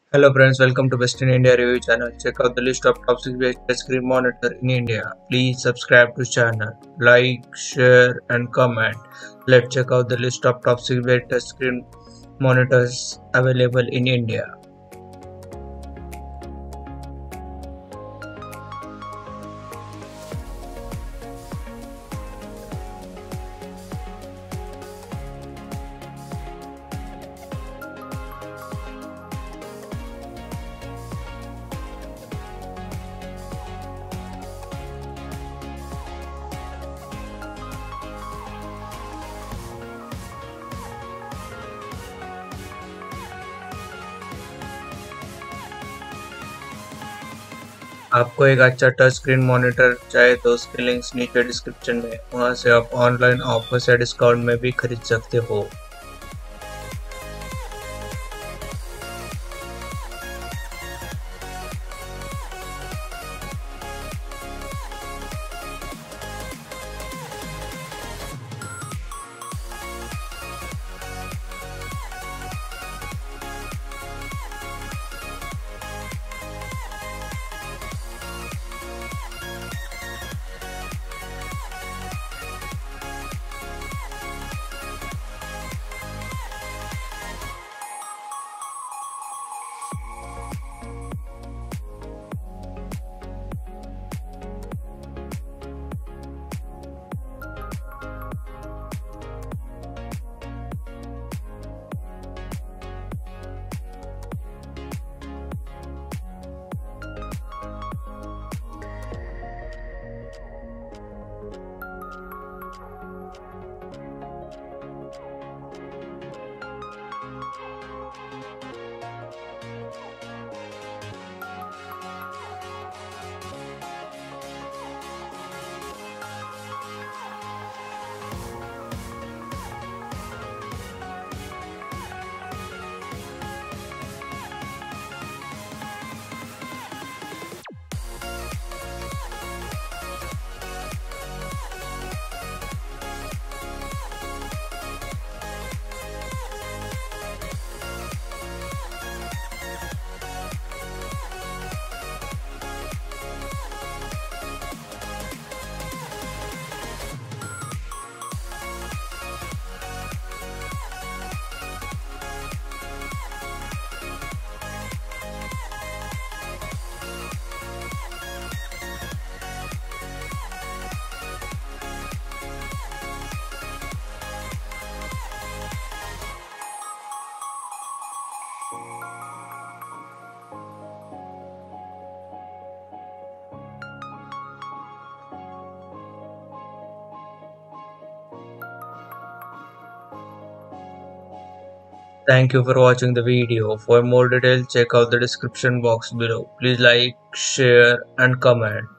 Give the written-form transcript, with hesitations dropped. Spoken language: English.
Hello friends, welcome to Best in India review channel. Check out the list of top 6 best screen monitor in India. Please subscribe to channel, like, share and comment. Let's check out the list of top 6 best screen monitors available in India. आपको एक अच्छा touch screen monitor चाहिए तो उसके links नीचे description में, वहां से आप ऑनलाइन ऑफर्स या डिस्काउंट में भी खरीद सकते हो। Thank you for watching the video. For more details, check out the description box below. Please like, share and comment.